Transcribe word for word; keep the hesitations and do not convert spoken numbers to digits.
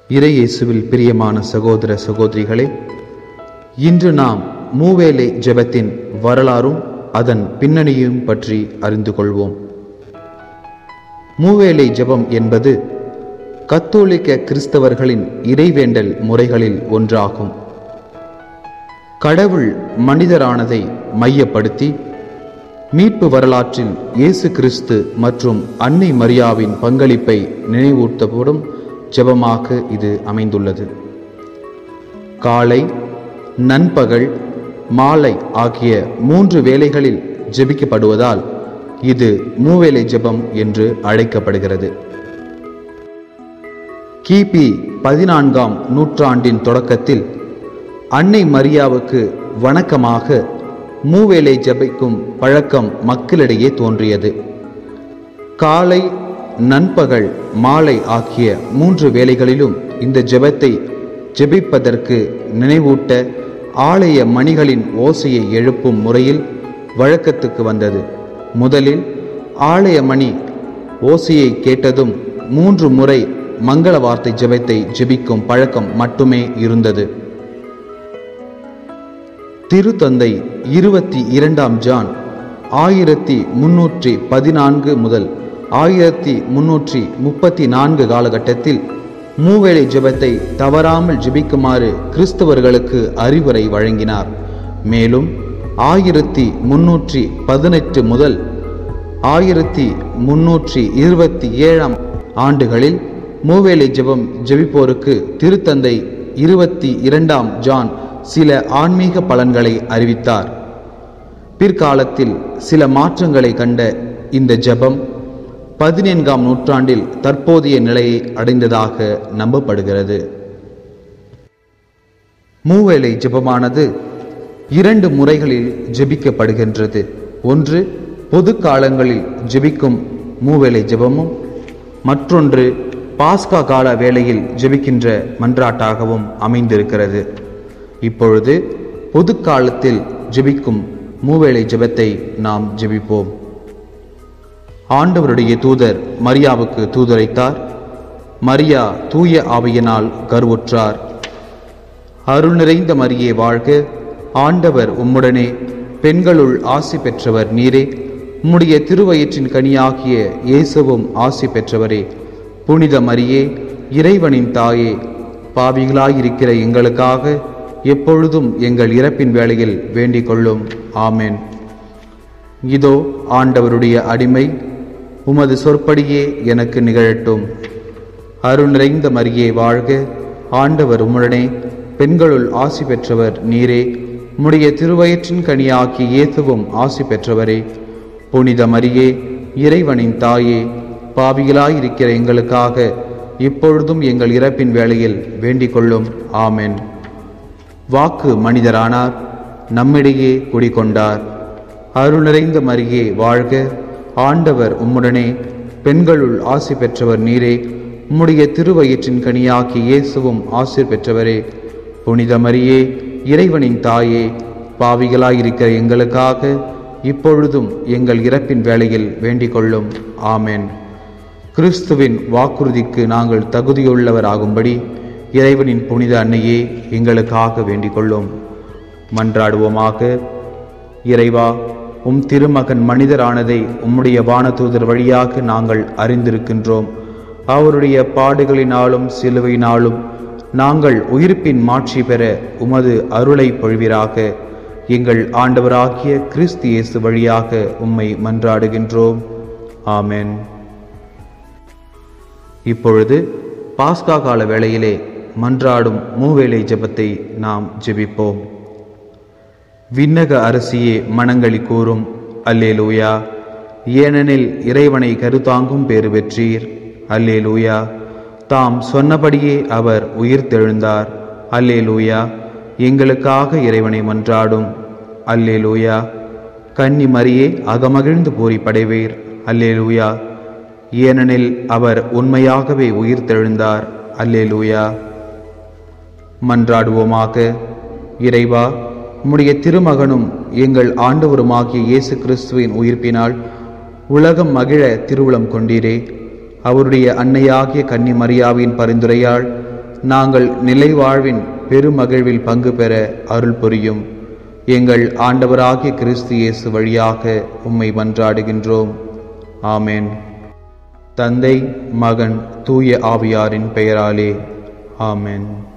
இறை இயேசுவில் பிரியமான சகோதர சகோதரிகளே, இன்று நாம் மூவேளை ஜெபத்தின் வரலாறும் அதன் பின்னணியும் பற்றி அறிந்து கொள்வோம். மூவேளை ஜெபம் என்பது கத்தோலிக்க கிறிஸ்தவர்களின் இறைவேண்டல் முறைகளில் ஒன்றாகும். கடவுள் மனிதரானதை மையப்படுத்தி மீட்பு வரலாற்றில் இயேசு கிறிஸ்து மற்றும் அன்னை மரியாவின் பங்களிப்பை நினைவூட்டப்படும் ஜெபமாக இது அமைந்துள்ளது. காலை, நண்பகல், மாலை ஆகிய மூன்று வேளைகளில் ஜெபிக்கப்படுவதால் இது மூவேளை ஜெபம் என்று அழைக்கப்படுகிறது. கிபி பதினான்காம் நூற்றாண்டின் தொடக்கத்தில் அன்னை மரியாவுக்கு வணக்கமாக மூவேளை ஜெபிக்கும் பழக்கம் மக்களிடையே தோன்றியது. காலை, நண்பகல், மாலை ஆகிய மூன்று வேளைகளிலும் இந்த ஜெபத்தை ஜெபிப்பதற்கு நினைவூட்ட ஆலய மணிகளின் ஓசையை எழுப்பும் முறையில் வழக்கத்துக்கு வந்தது. முதலில் ஆலய மணி ஓசையை கேட்டதும் மூன்று முறை மங்கள வார்த்தை ஜெபத்தை ஜெபிக்கும் பழக்கம் மட்டுமே இருந்தது. திருத்தந்தை இருபத்தி இரண்டாம் ஜான் ஆயிரத்தி முன்னூற்றி பதினான்கு முதல் ஆயிரத்தி முன்னூற்றி முப்பத்தி நான்கு காலகட்டத்தில் மூவேளை ஜெபத்தை தவறாமல் ஜெபிக்குமாறு கிறிஸ்தவர்களுக்கு அறிவுரை வழங்கினார். மேலும் ஆயிரத்தி முன்னூற்றி பதினெட்டு முதல் ஆயிரத்தி முன்னூற்றி இருபத்தி ஏழாம் ஆண்டுகளில் மூவேளை ஜெபம் ஜெபிப்போருக்கு திருத்தந்தை இருபத்தி இரண்டாம் ஜான் சில ஆன்மீக பலன்களை அறிவித்தார். பிற்காலத்தில் சில மாற்றங்களை கண்ட இந்த ஜெபம் பதினான்காம் நூற்றாண்டில் தற்போதைய நிலையை அடைந்ததாக நம்பப்படுகிறது. மூவேளை ஜெபமானது இரண்டு முறைகளில் ஜெபிக்கப்படுகின்றது. ஒன்று பொது காலங்களில் ஜெபிக்கும் மூவேளை ஜெபமும், மற்றொன்று பாஸ்கா கால வேளையில் ஜெபிக்கின்ற மன்றாட்டாகவும் அமைந்திருக்கிறது. இப்பொழுது பொது காலத்தில் ஜெபிக்கும் மூவேளை ஜெபத்தை நாம் ஜெபிப்போம். ஆண்டவருடைய தூதர் மரியாவுக்கு தூதுரைத்தார். மரியா தூய ஆவியினால் கருவுற்றார். அருள் நிறைந்த மரியே வாழ்க, ஆண்டவர் உம்முடனே, பெண்களுள் ஆசி பெற்றவர் நீரே, உம்முடைய திருவயிற்றின் கனியாகிய இயேசுவும் ஆசி பெற்றவரே. புனித மரியே, இறைவனின் தாயே, பாவிகளாயிருக்கிற எங்களுக்காக எப்பொழுதும் எங்கள் இறப்பின் வேளையில் வேண்டிக் கொள்ளும். ஆமென். இதோ ஆண்டவருடைய அடிமை, உமது சொற்படியே எனக்கு நிகழட்டும். அருள் நிறைந்த மரியே வாழ்க, ஆண்டவர் உம்முடனே, பெண்களுள் ஆசி பெற்றவர் நீரே, உம்முடைய திருவயிற்றின் கனியாகிய இயேசுவும் ஆசி பெற்றவரே. புனித மரியே, இறைவனின் தாயே, பாவிகளாயிருக்கிற எங்களுக்காக இப்பொழுதும் எங்கள் இறப்பின் வேளையில் வேண்டிக் கொள்ளும். ஆமென். வாக்கு மனிதரானார், நம்மிடையே குடிகொண்டார். அருள் நிறைந்த மரியே வாழ்க, ஆண்டவர் உம்முடனே, பெண்களுள் ஆசி பெற்றவர் நீரே, உம்முடைய திருவயிற்றின் கனியாகிய இயேசுவும் ஆசி பெற்றவரே. புனித மரியே, இறைவனின் தாயே, பாவிகளாயிருக்கிற எங்களுக்காக இப்பொழுதும் எங்கள் இறப்பின் வேளையில் வேண்டிக் கொள்ளும். ஆமென். கிறிஸ்துவின் வாக்குறுதிக்கு நாங்கள் தகுதியுள்ளவராகும்படி இறைவனின் புனித அன்னையே எங்களுக்காக வேண்டிக் கொள்ளும். மன்றாடுவோமாக. இறைவா, உம் திருமகன் மனிதரானதை உம்முடைய வானதூதர் வழியாக நாங்கள் அறிந்திருக்கின்றோம். அவருடைய பாடுகளினாலும் சிலுவையினாலும் நாங்கள் உயிர்ப்பின் மாட்சி பெற உமது அருளை பொழிவீராக. எங்கள் ஆண்டவராகிய கிறிஸ்து இயேசு வழியாக உம்மை மன்றாடுகின்றோம். ஆமென். இப்பொழுது பாஸ்கா கால வேளையிலே மன்றாடும் மூவேளை ஜெபத்தை நாம் ஜெபிப்போம். விண்ணக அரசியே மனங்களி கூறும். அல்லேலூயா. ஏனெனில் இறைவனை கருத்தாங்கும் பேறு பெற்றீர். அல்லேலூயா. தாம் சொன்னபடியே அவர் உயிர்த்தெழுந்தார். அல்லேலூயா. எங்களுக்காக இறைவனை மன்றாடும். அல்லேலூயா. கன்னி மரியே, அகமகிழ்ந்து பூரி படைவீர். அல்லேலூயா. ஏனெனில் அவர் உண்மையாகவே உயிர்த்தெழுந்தார். அல்லேலூயா. மன்றாடுவோமாக. இறைவா, உம்முடைய திருமகனும் எங்கள் ஆண்டவருமாகிய இயேசு கிறிஸ்துவின் உயிர்ப்பினால் உலகம் மகிழ திருவுளம் கொண்டீரே. அவருடைய அன்னையாகிய கன்னி மரியாவின் பரிந்துரையால் நாங்கள் நிலைவாழ்வின் பெருமகிழ்வில் பங்கு பெற அருள் புரியும். எங்கள் ஆண்டவராகிய கிறிஸ்து இயேசு வழியாக உம்மை மன்றாடுகின்றோம். ஆமென். தந்தை, மகன், தூய ஆவியாரின் பெயராலே. ஆமென்.